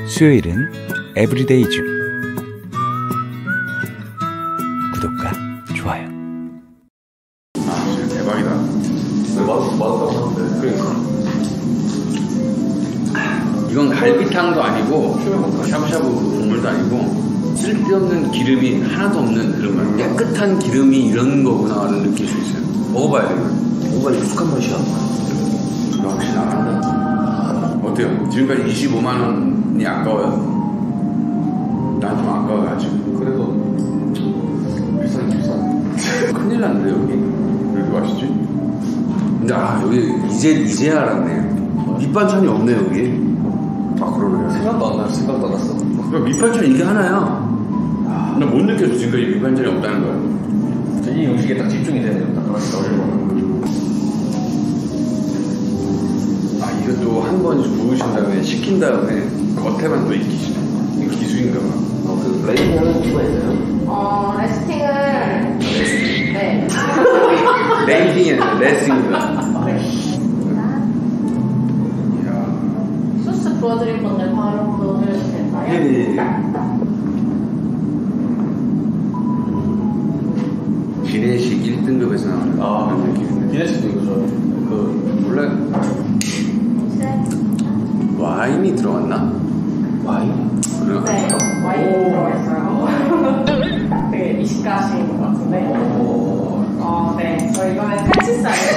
수요일은 에브리데이 중. 구독과 좋아요. 진짜 대박이다. 맛없다고 하는데. 그러니까. 이건 갈비탕도 아니고 샤브샤브 국물도 아니고 쓸데없는 기름이 하나도 없는 그런 맛. 깨끗한 기름이 이런 거구나를 느낄 수 있어요. 먹어봐야 돼요. 뭔가 익숙한 맛이야. 역시 나란다. 어때요? 지금까지 25만 원이 아까워요? 난 좀 아까워요 아직. 그래도 비싸긴 비싸. 큰일 났는데 여기. 왜 이렇게 맛있지? 근데 여기 이제 알았네. 밑반찬이 없네 여기. 그러네요. 생각도 안 나요. 생각도 안 났어. 그러니까 밑반찬 이게 하나야. 나 못 느꼈어 지금까지 밑반찬이 없다는 거야. 이 음식에 딱 집중이 되네요. 딱 하나씩 나오는 이것도 한 번 구우신 다음에 식힌 다음에 겉에만 또 익히시네. 이거 기술인가 봐. 그 레이팅 하는 이유가 있나요? 레스팅을 네. 레이팅이 아니라 레싱이다. 네. 이야. 소스 부어드릴 건데 바로 부어드려도 될까요? 예. 기내식 1등급에서 나오는 그런 느낌인데. 기내식도 이거죠. 원래 와인이 들어갔나? 와인? 그런 네, 와인이 들어가 있어요. 되게 미식가신 것 같은데. 네, 저 이거는 칼치살이에요.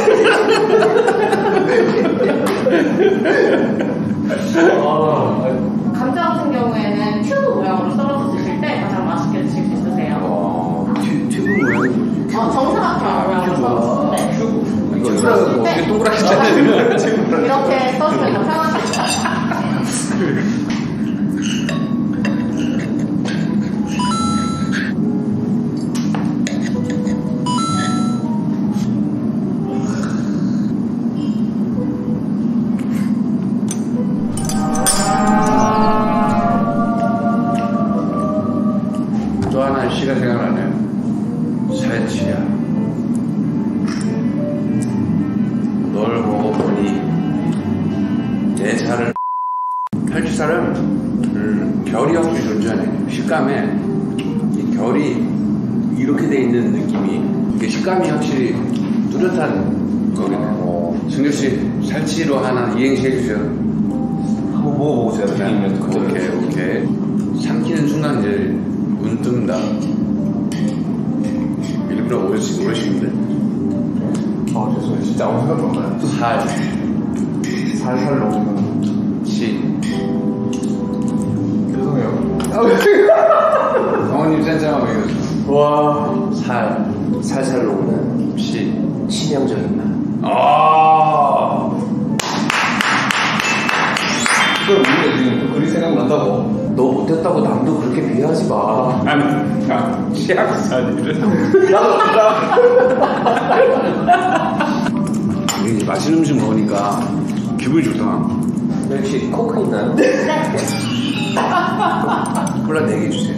감자 같은 경우에는 튜브 모양으로 썰어서 드실 때 가장 맛있게 드실 수 있으세요. 튜브 모양이 뭐지? 정사각형 모양으로 썰어서 네. 이거 어떻게 동그랗게 짜냐 이렇게 써주면 더 편하십니다. 또 하나의 시가 생각나네요. 살치야. 널 먹어보니 내 살을. 살치살은 결이 확실히 존재하네. 식감에 이 결이 이렇게 돼 있는 느낌이, 이게 식감이 확실히 뚜렷한 거겠네. 승규씨 살치로 하나 이행시 해주세요. 한번 먹어보고 제가 튀기면 오케이. 삼키는 순간 이제 눈 뜬다. 일부러 오르시는데. 죄송해요. 진짜 아무 생각도 안 나요. 살살 녹는 치. 죄송해요. 성원님 센스하고 얘기해줘. 와. 살살 녹는 치. 치명적인 날. 그걸 우리가 지금 그리 생각난다고. 너 못했다고 남도 그렇게 비하하지 마. 아니, 치약살이를. 이게 맛있는 음식 먹으니까 기분이 좋다. 혹시 코크 있나요? 콜라 4개 주세요.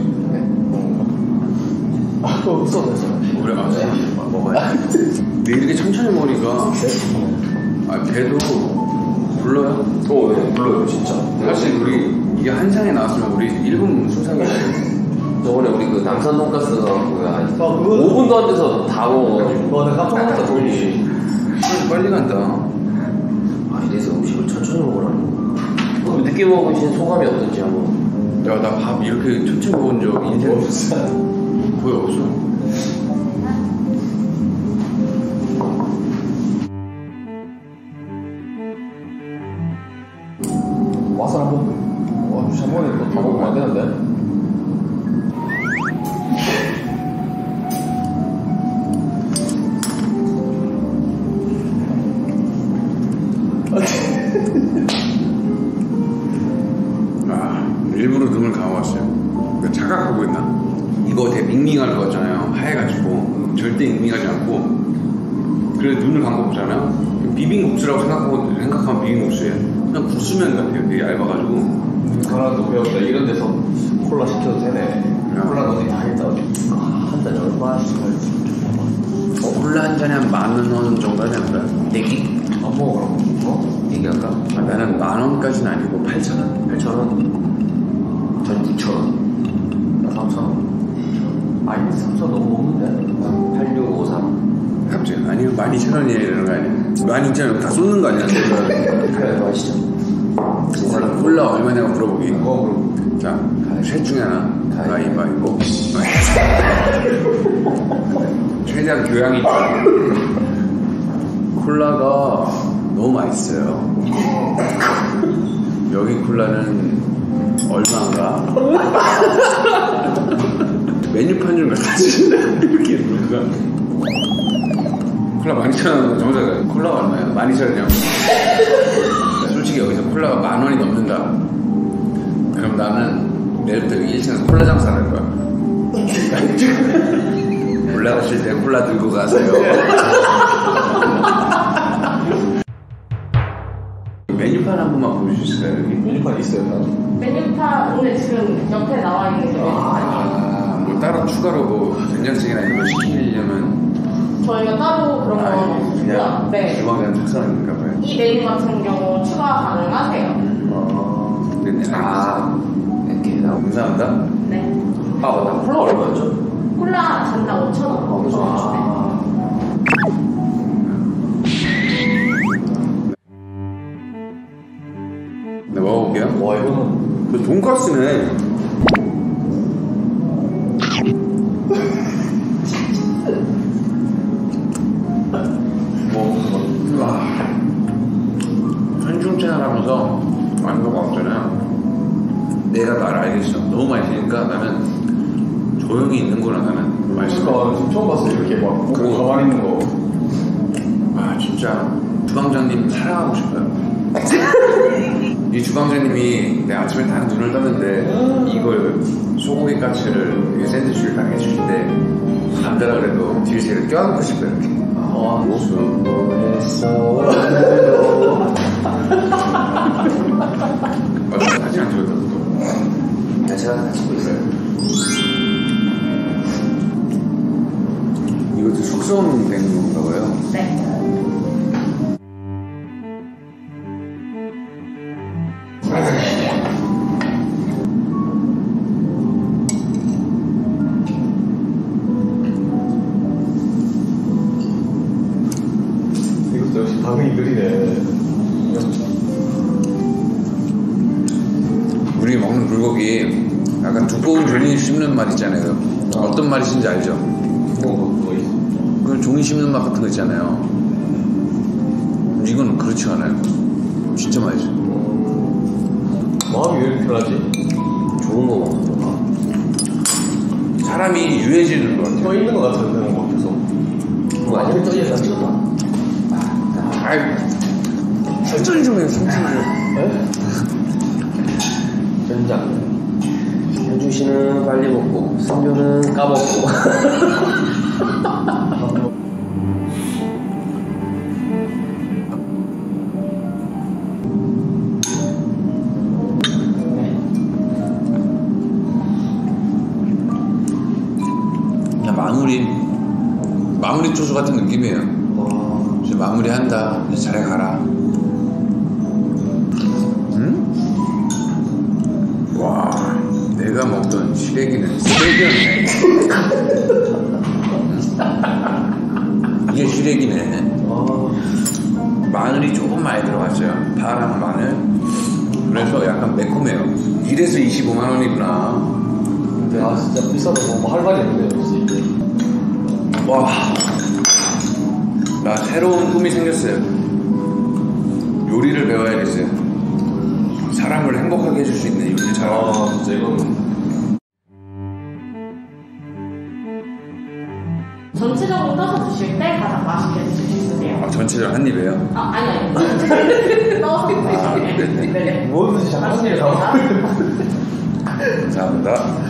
없어졌어. 그래, 먹어야 돼. 근데 이렇게 천천히 먹으니까 배도 불러요. 네, 불러요, 진짜. 사실 이게 한 상에 나왔으면 우리 1분 순상이에요. 저번에 우리 그 남산 돈가스 가고 한 5분도 안 돼서 다 먹어가지고. 나 깜짝 놀랐다, 돈이. 빨리 간다. 이래서 음식을 천천히 먹으라니. 그럼 늦게 먹으신 소감이 어떤지 한번. 야, 나 밥 이렇게 천천히 먹은 적 인생 거의 없어. 와서 한번 한 번에 또 다 먹으면 안 되는데? 일부러 눈을 감아봤어요. 착각하고 있나? 이거 되게 밍밍한 거 같잖아요. 하얘가지고 절대 밍밍하지 않고. 그래서 눈을 감고 보잖아요. 비빔국수라고 생각하면 비빔국수예요. 그냥 국수면 같아요. 되게 얇아가지고. 하나도 배웠다. 이런 데서 콜라 시켜도 되네. 콜라 어디 다 했다. 한 잔에 얼마씩 할지. 콜라 한 잔에 한 10,000원 정도 하지 않을까요? 내기? 안 먹어, 그럼. 얘기할까? 아, 나는 10,000원까지는 아니고 8,000원. 8,000원? 전 9,000원. 나 3,000원. 아니 3,000원 너무 먹는데? 8653. 갑자기 아니요 12,000원이에요 이러는 거 아니야? 12,000원 다 쏟는 거 아니야? 그래 맛있죠. 콜라 얼마냐고 물어보기. 그럼. 자, 셋 중에 하나. 가위바위보. 최대한 교양이 있다. 콜라가 너무 맛있어요. 여기 콜라는 얼마인가? 메뉴판 좀 같이 이렇게 누가 콜라 12,000원 정자가 콜라가 얼마야? 12,000원이요? 솔직히 여기서 콜라가 10,000원이 넘는다. 그럼 나는 내일부터 1층에서 콜라 장사를 할 거야. 올라가실 때 콜라 들고 가세요. 메뉴판 한 번만 보여줄 수 있을까요? 여기? 메뉴판 있어요. 메뉴판 오늘 지금 옆에 나와 있는 게 메뉴판이에요. 뭐 따로 추가로 뭐 된장찌개나 이런 거 시키려면 저희가 따로 그런 건 없고요. 그냥 네. 주방장 특성인가 봐요. 이 메뉴 같은 경우 추가 가능하세요. 근데 이렇게 나오고. 감사합니다. 네. 아 맞다. 콜라 얼마였죠? 콜라 잔당 5,000원. 그죠. 네, 먹어볼게요. 와 이거는 그 돈가스네. 와. 한중 채널 하면서 완도가 없잖아요. 내가 나를 알겠어. 너무 맛있으니까 나는 조용히 있는 거나 나는 맛있어. 그러니까 처음 봤어요. 이렇게 막 보고 가만히 있는 거. 아 진짜 주방장님 사랑하고 싶어요. 이 주방장님이 내 아침에 딱 눈을 떴는데 이걸 소고기 까치를 이 샌드위치를 딱 해주실 때 남자라 그래도 뒤에 제를 껴안고 싶어요 이렇게. 수고했어. 어떤 같이 안 찍었다 또. 제가 같이 보고 있어요. 이것도 숙성된 건가 봐요. 네. 이것도 역시 반응이 느리네. 우리 먹는 불고기 약간 두꺼운 종이 씹는 맛 있잖아요. 어떤 맛이신지 알죠? 그거 있어. 그 종이 씹는 맛 같은 거 있잖아요. 이건 그렇지 않아요. 진짜 맛있어. 마음이 왜 이렇게 편하지? 좋은 거 먹는 거. 사람이 유해지는 것 같아요. 서 있는 거 같은데 뭔가 계속. 그거 아니면 저 얘가 찍었다. 아이, 천천히 좀 해요, 천천히 좀. 에? 현장. 현중 씨는 빨리 먹고, 승조는 까먹고. 그냥 마무리 투수 같은 느낌이에요. 이제 마무리한다. 이제 잘해 가라. 응? 와, 내가 먹던 시래기는 시래기였네. 이게 시래기네. 마늘이 조금 많이 들어갔어요. 파랑 마늘. 그래서 약간 매콤해요. 이래서 25만 원이구나. 근데 아 진짜 비싸서 뭐 할 말이 없네요. 역시. 와, 나 새로운 꿈이 생겼어요. 요리를 배워야겠어요. 사람을 행복하게 해줄 수 있는 요리 잘하고. 아 진짜 이건 전체적으로 떠서 드실 때 가장 맛있게 드실 수 있으세요. 아, 전체적으로 한 입에요? 아니요. 떠서 드시면 네. 뭐든지 자꾸 한 입에 다 감사합니다.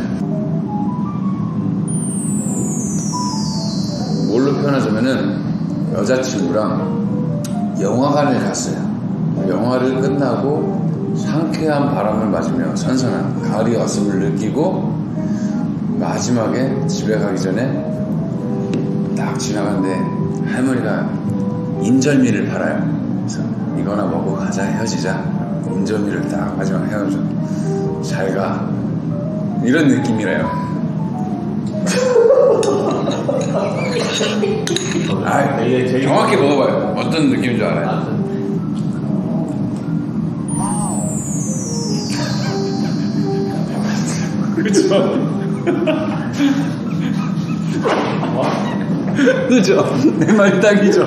뭘로 표현하자면은 여자친구랑 영화관을 갔어요. 영화를 끝나고 상쾌한 바람을 맞으며 선선한 가을이 왔음을 느끼고 마지막에 집에 가기 전에 딱 지나갔는데 할머니가 인절미를 팔아요. 그래서 이거나 먹고 가자, 헤어지자. 인절미를 딱 마지막 헤어져. 잘 가. 이런 느낌이래요. 아, 정확히 먹어봐요. 어떤 느낌인 줄 알아요? 그죠? 그죠? 내 말 딱이죠?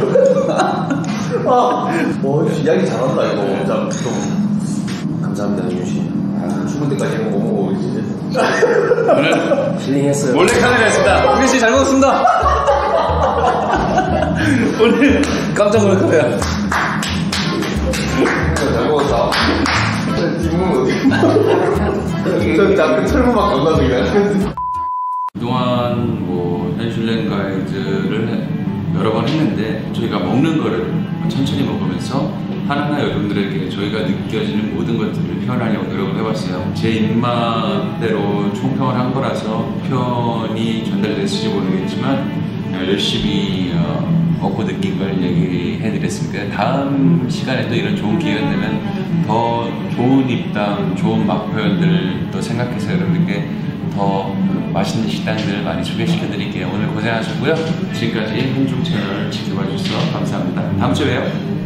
이야기 잘한다, 이거. 좀. 감사합니다, 윤씨. 죽을 때까지 이거 못 먹어, 진짜. 오늘 힐링했어요. 몰래카메라 했습니다. 민씨 잘 먹었습니다. 오늘 깜짝 놀랐어요. 잘 먹었다. 뒷문 어디? 저기 나그 철문만 감가서 그냥. 그동안 뭐 현실랭 가이드를 여러 번 했는데 저희가 먹는 거를 천천히 먹으면서 하나하나 여러분들에게 저희가 느껴지는 모든 것들을 표현하려고 노력을 해봤어요. 제 입맛대로 총평을 한 거라서 표현이 전달됐을지 모르겠지만 열심히 먹고 느낀 걸 얘기해드렸으니까 다음 시간에 또 이런 좋은 기회가 되면 더 좋은 입담, 좋은 맛 표현들을 또 생각해서 여러분들께 더 맛있는 식당들을 많이 소개시켜드릴게요. 오늘 고생하셨고요. 지금까지 한중 채널 지켜봐 주셔서 감사합니다. 다음 주에 봬요.